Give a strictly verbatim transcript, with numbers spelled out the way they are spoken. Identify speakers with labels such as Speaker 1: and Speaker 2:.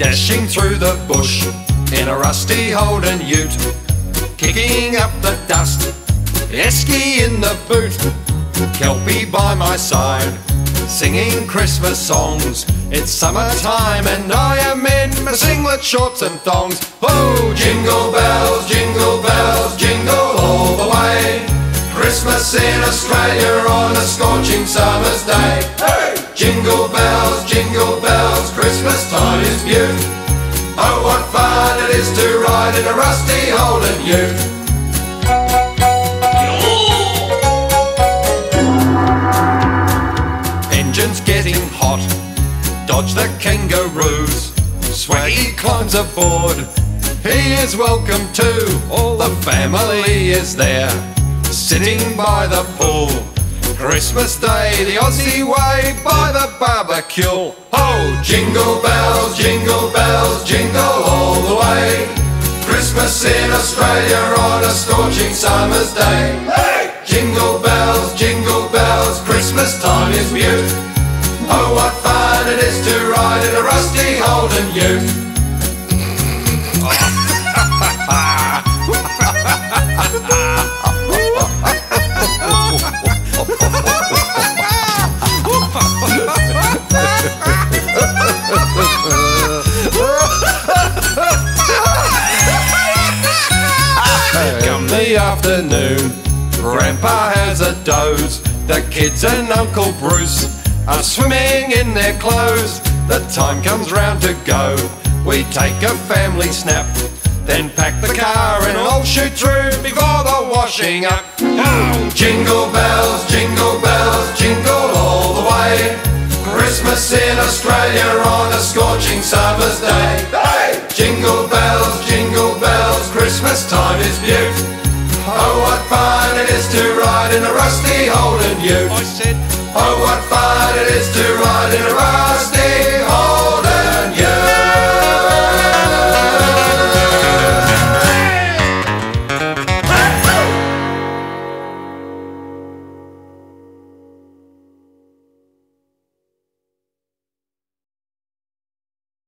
Speaker 1: Dashing through the bush in a rusty Holden ute, kicking up the dust, Esky in the boot, Kelpie by my side, singing Christmas songs. It's summertime and I am in my singlet, shorts and thongs. Oh, jingle bells, jingle bells, jingle all the way. Christmas in Australia on a scorching summer's day. Hey! Jingle bells, jingle bells, Christmas time is beaut. Oh, what fun it is to ride in a rusty Holden ute. Engine's getting hot, dodge the kangaroos. Swaggy climbs aboard, he is welcome too. All the family is there, sitting by the pool. Christmas Day, the Aussie way, by the barbecue. Oh, jingle bells, jingle bells, jingle all the way. Christmas in Australia on a scorching summer's day. Hey! Jingle bells, jingle bells, Christmas time is beaut. Oh, what fun it is to ride in a rusty Holden ute. Come the afternoon, Grandpa has a doze. The kids and Uncle Bruce are swimming in their clothes. The time comes round to go, we take a family snap, then pack the car and all shoot through before the washing up. Oh, jingle bells, jingle bells, jingle all the way. Christmas in Australia on a scorching summer's day. Hey! Jingle bells, jingle bells, Christmas time is beaut. Oh, what fun it is to ride in a rusty Holden ute.